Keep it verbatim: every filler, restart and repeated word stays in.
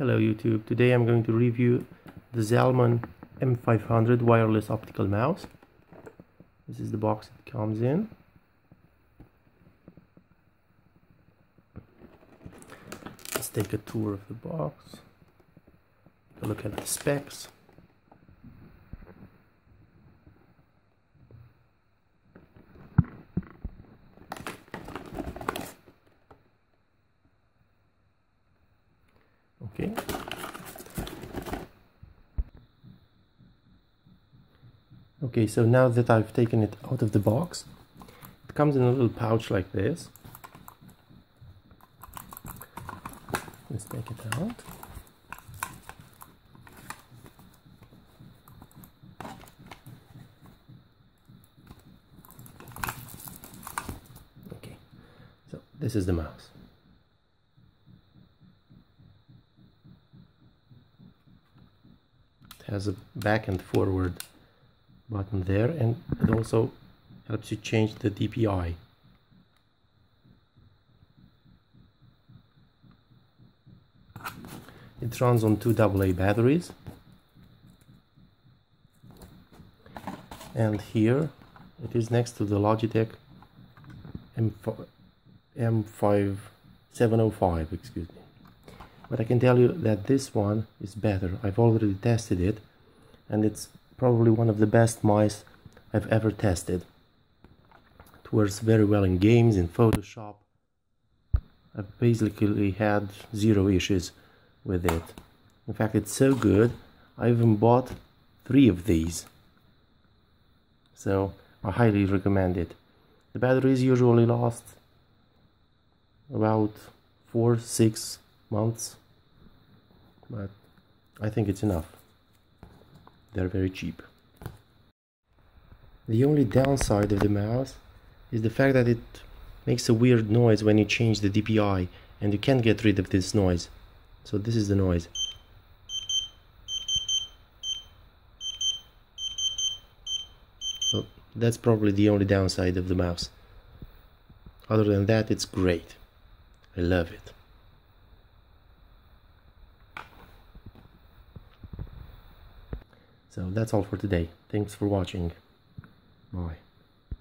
Hello YouTube, today I'm going to review the Zalman M five hundred wireless optical mouse. This is the box it comes in. Let's take a tour of the box, take a look at the specs. Okay. Okay, so now that I've taken it out of the box, it comes in a little pouch like this. Let's take it out. Okay, so this is the mouse. Has a back and forward button there, and it also helps you change the D P I. It runs on two double A batteries, and here it is next to the Logitech M five seven oh five, excuse me. But I can tell you that this one is better. I've already tested it, and it's probably one of the best mice I've ever tested. It works very well in games, in Photoshop. I've basically had zero issues with it. In fact, it's so good, I even bought three of these. So I highly recommend it. The batteries usually last about four, six months. But I think it's enough. They're very cheap. The only downside of the mouse is the fact that it makes a weird noise when you change the D P I, and you can't get rid of this noise. So this is the noise. So that's probably the only downside of the mouse. Other than that, it's great. I love it. So that's all for today. Thanks for watching. Bye.